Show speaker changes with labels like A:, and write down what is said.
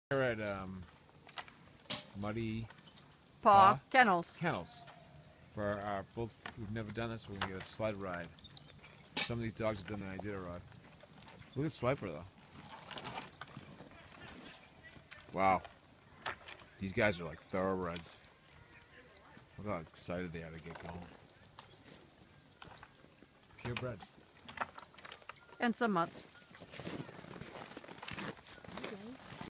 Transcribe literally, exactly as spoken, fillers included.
A: We're at um, Muddy
B: Paw
A: Paw
B: Kennels.
A: Kennels. For our both, we've never done this. We're gonna get a sled ride. Some of these dogs have done the Iditarod. Look at Swiper though. Wow, these guys are like thoroughbreds. Look how excited they are to get going. Purebred.
B: And some mutts.